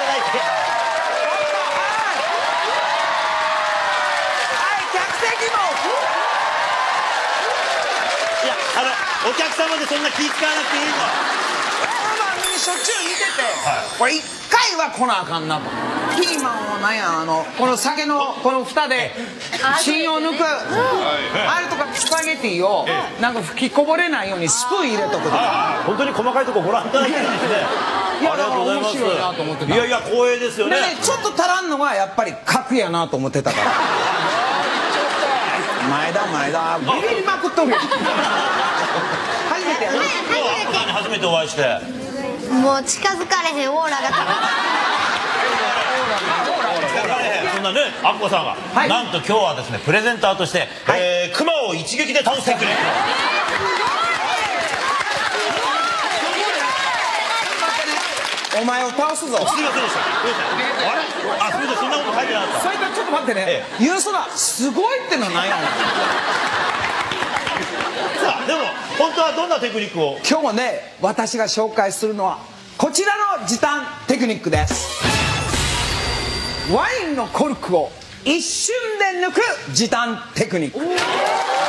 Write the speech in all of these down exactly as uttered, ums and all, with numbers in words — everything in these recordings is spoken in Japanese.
だいて。 はい客席も。 いやあのお客様でそんな気使わなくていいの。 しょっちゅう見てて、これ一回は来なあかんなと。ピーマンはなんやあのこの酒のこの蓋で芯を抜くあれとかスパゲティをなんか吹きこぼれないようにスプーン入れとくとか。 本当に細かいとこご覧いただいてるんですね。 いやだから面白いなと思ってた。 いやいや光栄ですよね。 でねちょっと足らんのがやっぱり角やなと思ってたから。前田前田ビビりまくっとるやん。初めてやな。 初めてお会いして。 もう近づかれへんオーラがそんなねアッコさんが、はい、なんと今日はですねプレゼンターとして、はい、えー、熊を一撃で倒すテクニック。 お前を倒すぞ。 すいませんでした。あれあすみませんそんなこと書いてなかった。 それからちょっと待ってね、ええ、ユースがすごいってのは何やねん。 さあでも本当はどんなテクニックを。 今日もね私が紹介するのはこちらの時短テクニックです。ワインのコルクを一瞬で抜く時短テクニック。まあね我々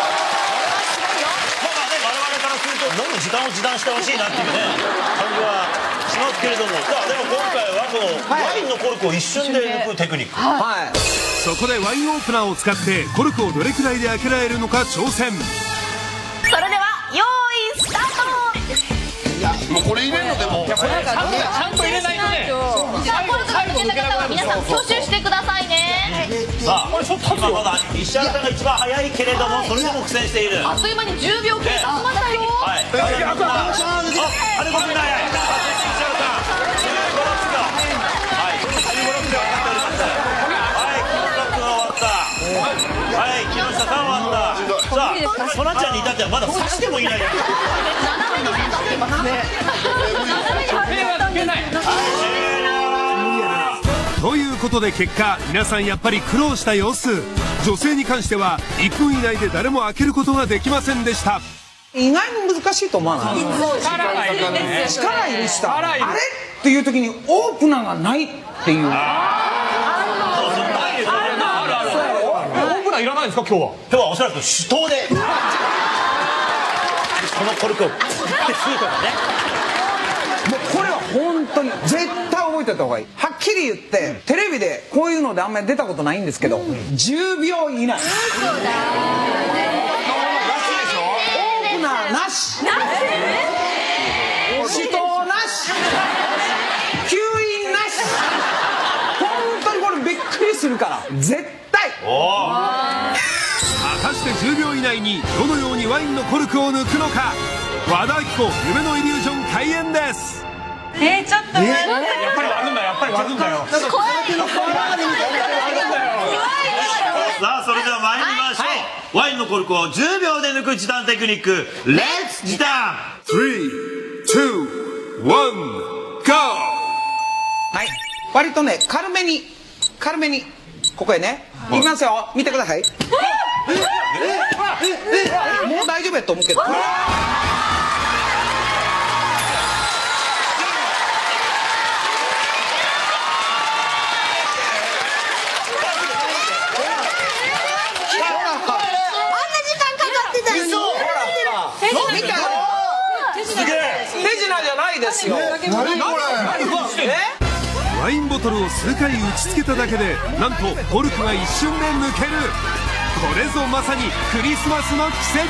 からするとどんどん時間を時短してほしいなっていうね感じはしますけれども、さあでも今回はこのワインのコルクを一瞬で抜くテクニック。 はい。 そこでワインオープナーを使ってコルクをどれくらいで開けられるのか挑戦。 それでは用意スタート。 いやもうこれ入れるのでもちゃんと入れないとね。 さあコルクが抜けた方は皆さん挙手してくださいね。 さあ今まだ石原さんが一番早いけれどもそれでも苦戦している。 あっという間にじゅうびょう経過しましたよ。 はい。ああれごめんなさい。石原さんじゅうご、ろくびょう。はいじゅうご、ろくびょうかかっております。はい木下君は終わった。はい木下さん終わった。さあそらちゃんに至ってはまだ刺してもいない。 斜めに目立ってますね。斜めに目立ってない。 ということで結果皆さんやっぱり苦労した様子。女性に関してはいっぷん以内で誰も開けることができませんでした。 意外に難しいと思わない？ 力がいるね。 力いるしさ、あれっていう時にオープナーがないっていう。オープナーいらないんですか今日は。 今日はおそらく手刀でこのコルクをって吸うとかね。 もうこれは本当に絶対覚えておいた方がいい。はっきり言ってテレビでこういうのであんまり出たことないんですけど、じゅうびょう以内。なし、手刀なし、吸引なし。本当にこれびっくりするから絶対。 果たしてじゅうびょう以内にどのようにワインのコルクを抜くのか。和田アキ子夢のイリュージョン開演です。 えー、ちょっと待って、やっぱり割るんだよやっぱり割るんだよ。 怖い。 さあそれでは参りましょう、はい、ワインのコルクをじゅうびょうで抜く時短テクニックレッツ時短。 スリー、ツー、ワン、ゴー。 はい割とね軽めに軽めにここへね、はい、いきますよ。見てください。もう大丈夫やと思うけど。ですよ。 ワインボトルを数回打ちつけただけでなんとコルクが一瞬で抜ける。これぞまさにクリスマスの奇跡。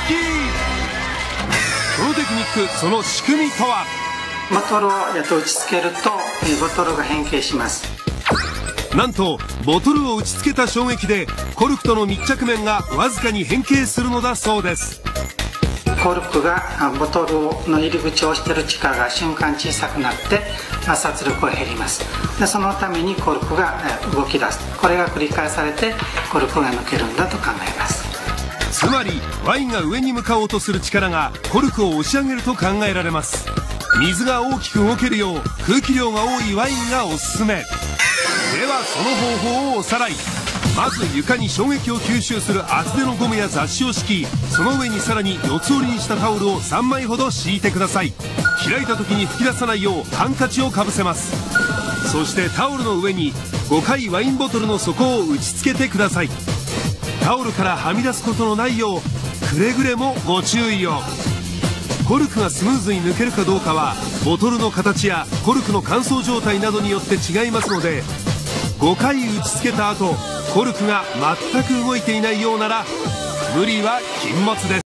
このテクニックその仕組みとは。 ボトルを打ちつけるとボトルが変形します。 なんとボトルを打ちつけた衝撃でコルクとの密着面がわずかに変形するのだそうです。 コルクがボトルの入り口を押している力が瞬間小さくなって圧圧力が減ります。でそのためにコルクが動き出す。これが繰り返されてコルクが抜けるんだと考えます。 つまりワインが上に向かおうとする力がコルクを押し上げると考えられます。水が大きく動けるよう空気量が多いワインがおすすめ。ではその方法をおさらい。まず床に衝撃を吸収する厚手のゴムや雑誌を敷き、その上にさらに四つ折りにしたタオルをさんまいほど敷いてください。開いた時に吹き出さないようハンカチをかぶせます。 そしてタオルの上にごかいワインボトルの底を打ち付けてください。タオルからはみ出すことのないようくれぐれもご注意を。コルクがスムーズに抜けるかどうかはボトルの形やコルクの乾燥状態などによって違いますので、ごかい打ち付けた後コルクが全く動いていないようなら無理は禁物です。